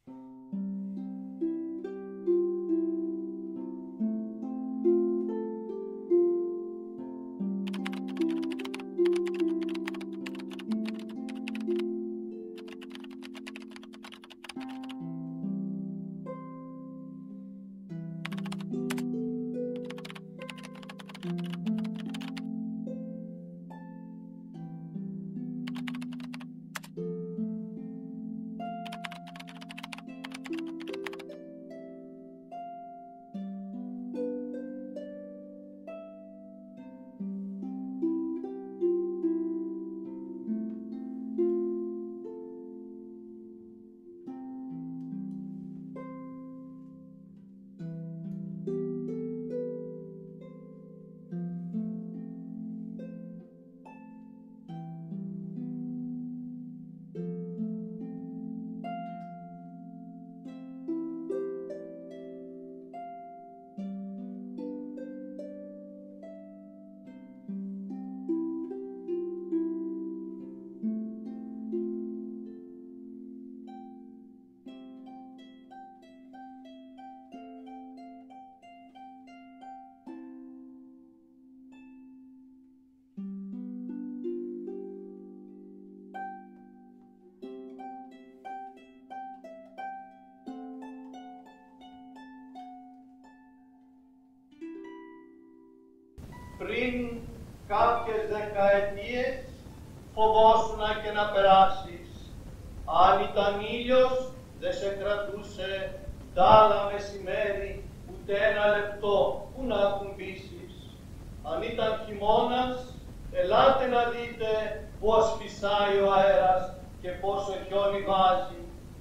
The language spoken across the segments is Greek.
Πριν κάποιες δεκαετίες φοβόσουνα και να περάσεις. Αν ήταν ήλιος, δεν σε κρατούσε τάλα μεσημέρι, ούτε ένα λεπτό που να ακουμπήσεις. Αν ήταν χειμώνας, ελάτε να δείτε πώς φυσάει ο αέρας και πόσο χιόνι βάζει.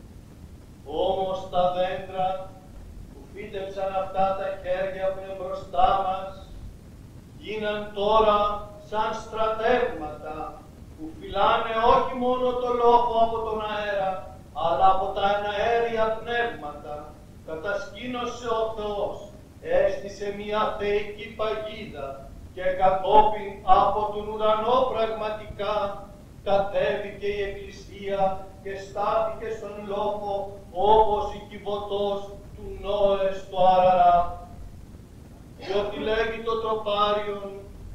Όμως τα δέντρα που φύτεψαν αυτά τα χέρια που είναι μπροστά μας, γίναν τώρα σαν στρατεύματα που φυλάνε όχι μόνο το λόγο από τον αέρα, αλλά από τα εναέρια πνεύματα. Κατασκήνωσε ο Θεός, έστησε μια θεϊκή παγίδα και κατόπιν από τον ουρανό πραγματικά κατέβηκε η Εκκλησία και στάθηκε στον λόγο όπως η κυβωτός του Νόε στο Αραράτ. Διότι λέγει το τροπάριον,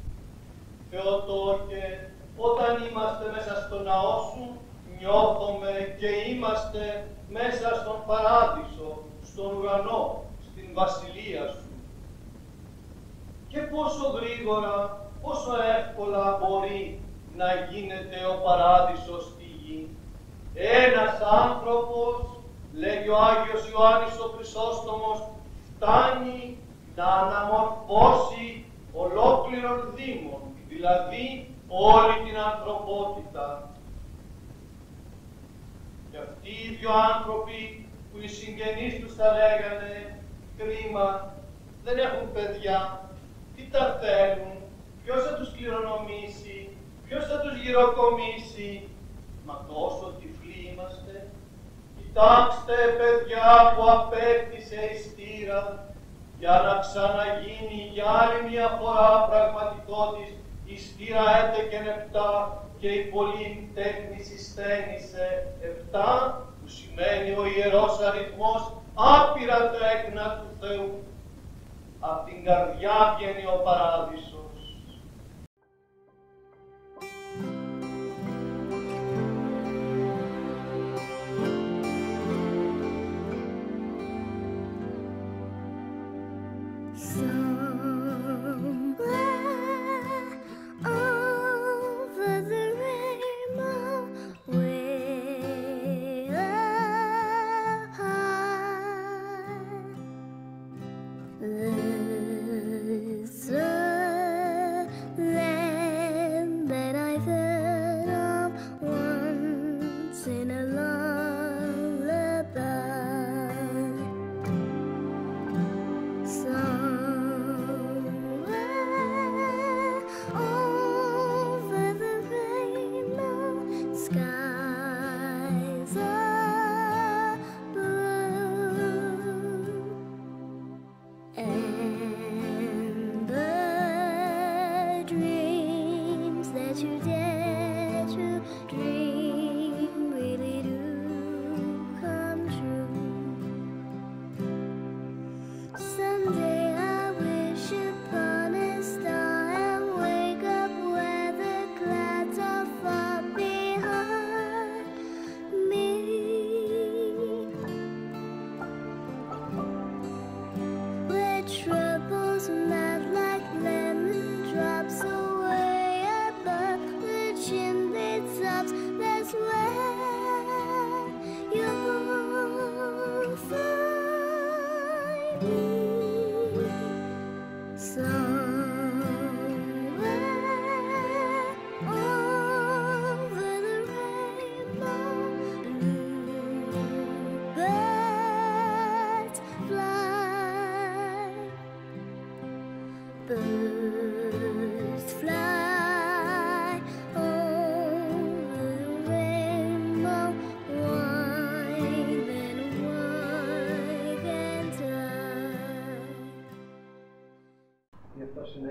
Θεοτόκε, όταν είμαστε μέσα στο ναό σου, νιώθουμε και είμαστε μέσα στον παράδεισο, στον ουρανό, στην βασιλεία σου. Και πόσο γρήγορα, πόσο εύκολα μπορεί να γίνεται ο παράδεισος στη γη. Ένας άνθρωπος, λέγει ο Άγιος Ιωάννης ο Χρυσόστομος, φτάνει να αναμορφώσει ολόκληρον δήμον, δηλαδή όλη την ανθρωπότητα. Και αυτοί οι δύο άνθρωποι που οι συγγενείς τους θα λέγανε κρίμα, δεν έχουν παιδιά, τι τα θέλουν, ποιος θα τους κληρονομήσει, ποιος θα τους γυροκομίσει, μα τόσο τυφλοί είμαστε. Κοιτάξτε παιδιά που απέκτησε η στήρα, για να ξαναγίνει για άλλη μια φορά πραγματικότης η στήρα έτεκεν 7 και η πολλή τέχνη συστένησε 7, που σημαίνει ο ιερός αριθμός άπειρα τέκνα του Θεού. Απ' την καρδιά βγαίνει ο παράδεισος. The sun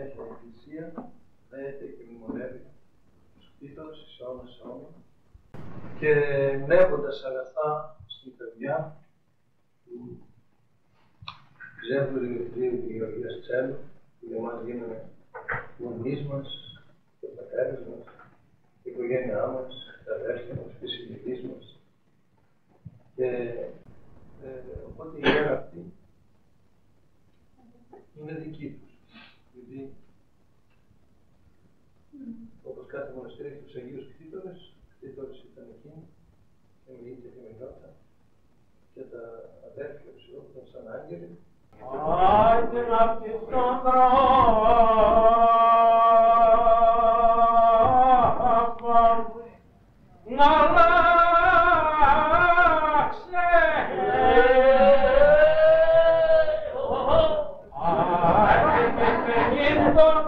συνέχεια η Εκκλησία δέχεται και μνημονεύει τους κτήτορους εις αιώνας αιώνων και βλέποντας αγαθά στην παιδιά του Ζεύγου Δημητρίου και Γεωργίας Τσέλου, που για μας γίνανε γονείς μας και πατέρες μας, η οικογένειά μας, τα αδέρφια μας, οι συλλογείς μας. Και οπότε η γέρα αυτή είναι δική τους. Γιατί όπως κάθε μοναστήρι έχει τους Αγίους Κτήτορες, κτήτορες ήταν εκείνοι, και Μηίτια και Μηνότα, και τα αδέρφια τους ήταν σαν άγγελοι. Άιντε να πεις τον τρόπο να αλλάξει, άιντε και γίνει τον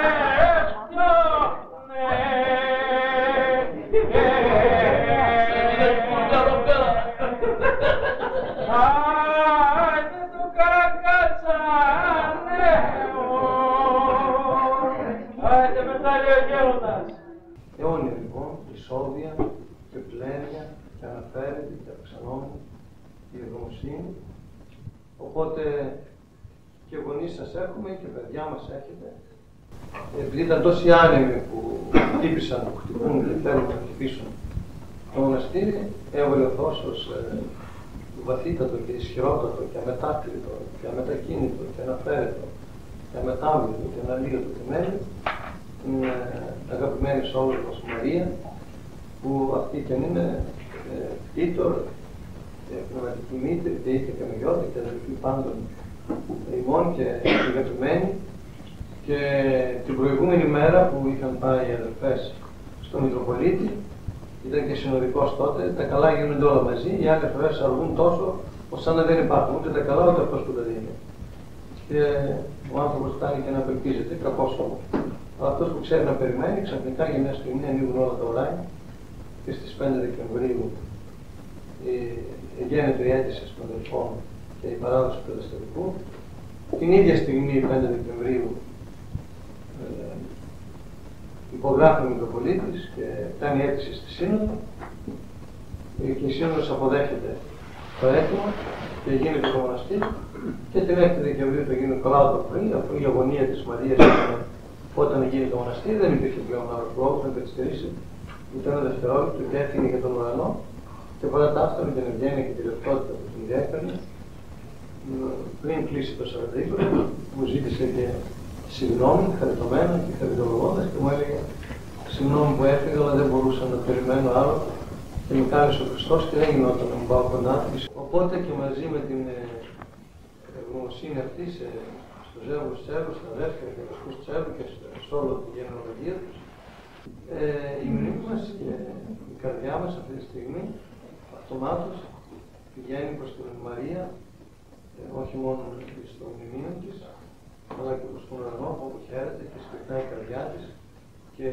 αιώνια λοιπόν, ισόβια και πλένια και αναφέρεται και αυξανόμενη η ευγνωμοσύνη. Οπότε και γονείς σας έχουμε και παιδιά μας έχετε. Επειδή ήταν τόσοι άνεμοι που χτύπησαν, που χτυπούν και θέλουν να χτυπήσουν το μοναστήρι, έβαλε ο Θεός ως βαθύτατο και ισχυρότατο και αμετάκλητο και αμετακίνητο και αναφέρετο και αμετάβλητο και αναλύωτο και μέλη την αγαπημένη σε όλους μας Μαρία, που αυτή και αν είναι κτήτορ, πνευματική μήτρη, και είτε και μεγιώτη και αδελφή πάντων ημών και αγαπημένη. Και την προηγούμενη μέρα που είχαν πάει οι αδελφές στον Μητροπολίτη, ήταν και συνοδικός τότε, τα καλά γίνονται όλα μαζί, οι άλλες φορές αργούν τόσο, ώστε να δεν υπάρχουν ούτε τα καλά ούτε αυτός που τα δίνει. Και ο άνθρωπος φτάνει και να απελπίζεται, κακός όμως. Αλλά αυτός που ξέρει να περιμένει, ξαφνικά για μια στιγμή ανοίγουν όλα τα ωράρια και στις 5 Δεκεμβρίου γίνεται η αίτηση των αδελφών και η παράδοση του καταστατικού. Την ίδια στιγμή, 5 Δεκεμβρίου, υπογράφει ο Μητροπολίτης και κάνει αίτηση στη Σύνοδο και η Σύνοδος αποδέχεται το αίτημα και γίνεται το μοναστήρι και την 6 Δεκεμβρίου το γίνει καλά το πρωί, αφού η αγωνία της Μαρίας ήταν όταν γίνει το μοναστήρι, δεν υπήρχε πλέον άλλος λόγος να καθυστερήσει ούτε ένα δευτερόλεπτο και έφυγε για τον ουρανό και παρά τα αυτά με την ευγένεια και τη λεπτότητα που την διέφερνε, πριν κλείσει το Σαββατοκύριακο, μου ζήτησε και συγγνώμη, χαριτωμένα και χαριτολογώντας και μου έλεγε συγγνώμη που έφυγα, αλλά δεν μπορούσα να περιμένω άλλο και με κάλεσε ο Χριστός και δεν γινόταν να μου πάω κοντά της. Οπότε και μαζί με την ευγνωμοσύνη αυτή στο Ζεύγος Τσέλου, στα αδέρφια και στους Τσέλου και σε όλη τη γενεολογία τους, η μνήμη μας και η καρδιά μας αυτή τη στιγμή αυτομάτως πηγαίνει προς την Μαρία, όχι μόνο στο μνημείο της, αλλά και προς τον ουρανό όπου χαίρεται και σφιχτά η καρδιά της και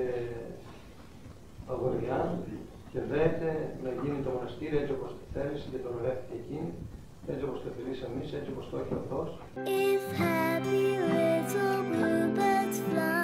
αγοριά και δέχεται να γίνει το μοναστήρι έτσι όπως το θέλησε και το ορεύτηκε εκείνη, έτσι όπως το θελήσαμε εμείς, έτσι όπως το έχει ο Θεός.